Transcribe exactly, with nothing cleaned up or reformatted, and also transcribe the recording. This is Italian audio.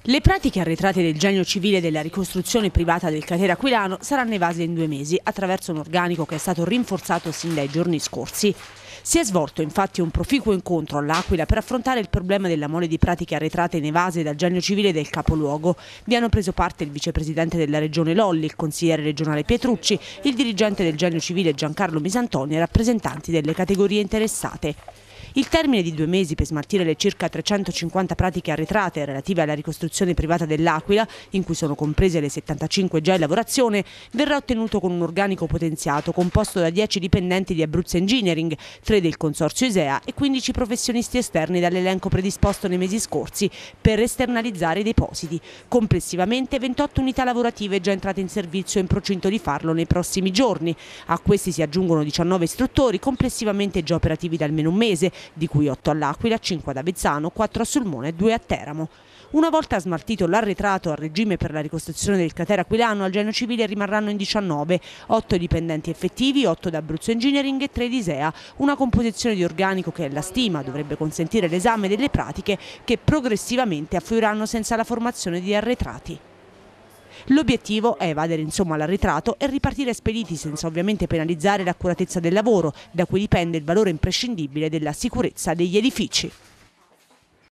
Le pratiche arretrate del genio civile della ricostruzione privata del cratere aquilano saranno evase in due mesi attraverso un organico che è stato rinforzato sin dai giorni scorsi. Si è svolto infatti un proficuo incontro all'Aquila per affrontare il problema della mole di pratiche arretrate inevase dal genio civile del capoluogo. Vi hanno preso parte il vicepresidente della regione Lolli, il consigliere regionale Pietrucci, il dirigente del genio civile Giancarlo Misantoni e rappresentanti delle categorie interessate. Il termine di due mesi per smaltire le circa trecentocinquanta pratiche arretrate relative alla ricostruzione privata dell'Aquila, in cui sono comprese le settantacinque già in lavorazione, verrà ottenuto con un organico potenziato composto da dieci dipendenti di Abruzzo Engineering, tre del consorzio ISEA e quindici professionisti esterni dall'elenco predisposto nei mesi scorsi per esternalizzare i depositi. Complessivamente ventotto unità lavorative già entrate in servizio e in procinto di farlo nei prossimi giorni. A questi si aggiungono diciannove istruttori, complessivamente già operativi da almeno un mese, di cui otto all'Aquila, cinque ad Avezzano, quattro a Sulmona e due a Teramo. Una volta smaltito l'arretrato a regime per la ricostruzione del cratere aquilano, al genio civile rimarranno in diciannove, otto dipendenti effettivi, otto da Abruzzo Engineering e tre di ISEA, una composizione di organico che la stima dovrebbe consentire l'esame delle pratiche che progressivamente affluiranno senza la formazione di arretrati. L'obiettivo è evadere insomma l'arretrato e ripartire spediti senza ovviamente penalizzare l'accuratezza del lavoro, da cui dipende il valore imprescindibile della sicurezza degli edifici.